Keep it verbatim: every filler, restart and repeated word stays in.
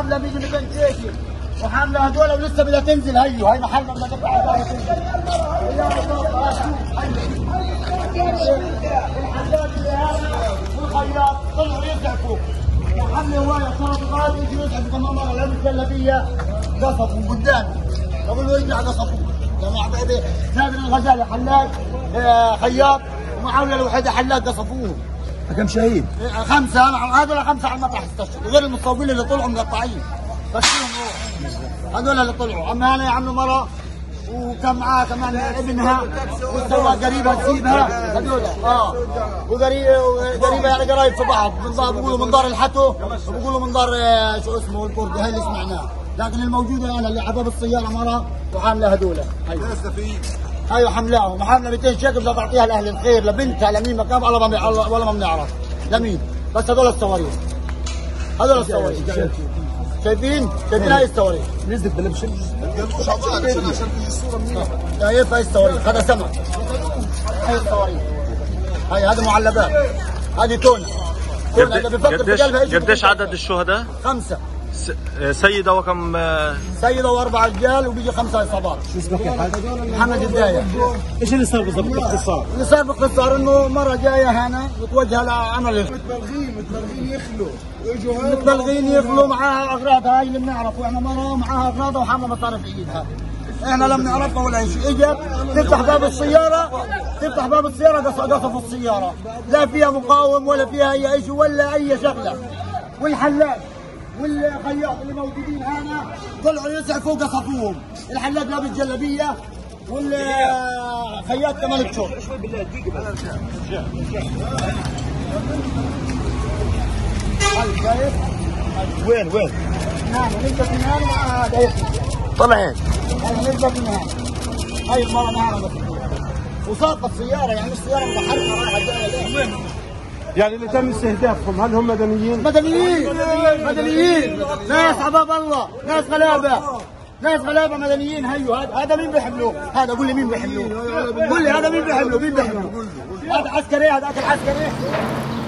وحامله بيجي من بنت جيشي وحامله هذول ولسه بدها تنزل. هيو هي محلنا بدها تطلع بدها تنزل. الحداد اللي هذا والخياط طلعوا يزعفوا حمله هوايه صاروا غادي يجوا يزعفوا كمان مره لابس جلابيه قصفوا قدامي. بقول له يرجع قصفوا جماعه نادر الغزالي حلاق خياط ومعاويه الوحيده حلاق قصفوهم. كم شهيد؟ خمسه هذول خمسه على المطرح استشهدوا غير المصابين اللي طلعوا مقطعين بس فيهم روح. هذول اللي طلعوا. اما انا عملوا مره وكان معاه كمان ابنها وسوى قريبها تسيبها هذول اه وقريبه يعني قرايب في بعض من بعض بيقولوا من دار الحتو وبيقولوا من دار شو اسمه الكردي هي اللي سمعناه. لكن الموجوده انا اللي عباب السياره مره وحامله هذول. ايوه ايوه حملاهم وحامله مئتين شيكل بدها تعطيها لاهل الخير لبنتها لمين ما كان ولا ما بنعرف لمين. بس هذول الصواريخ هذول الصواريخ شايفين؟ شايفين هاي الصواريخ نزلت بلبشن شايف هاي الصواريخ هذا سمك. هاي الصواريخ هاي هذا معلبات هذه تونة تونة اللي بفكر في قلبها. قديش عدد الشهداء؟ خمسة. سيدة وكم؟ سيدة وأربع رجال وبيجي خمسة إصابات. شو اسمك يا حاج؟ محمد الداية. ايش اللي صار بالضبط باختصار؟ اللي صار باختصار انه مرة جاية هنا متوجهة لعمل متبلغين متبلغين يخلوا واجوا هون متبلغين يخلوا معاها اغراضها هاي اللي بنعرفه احنا مرة معاها اغراضها وحاملة مصاري في ايدها. احنا لم نعرفها ولا شيء. اجت تفتح باب السيارة تفتح باب السيارة قصفوا السيارة. لا فيها مقاوم ولا فيها اي شيء ولا اي شغلة. والحلاق والخياط اللي موجودين هنا طلعوا يزعفوا قصفوهم. الحلاق لابس جلابيه والخياط كمان بشورت. وين وين؟ نعم نبدا من هنا مع هذا طلعين. نبدا من هنا. هاي المره معنا وساقط السياره يعني السياره متحركه رايحه جايه. وين؟ يعني اللي تم استهدافهم هل هم مدنيين؟ مدنيين مدنيين ناس عباب الله ناس غلابه ناس غلابه مدنيين. هيو هذا هذا مين بيحملوه؟ هذا قول لي مين بيحملوه؟ قول لي هذا مين بيحملوه؟ مين بيحملوه؟ هذا عسكري هذاك العسكري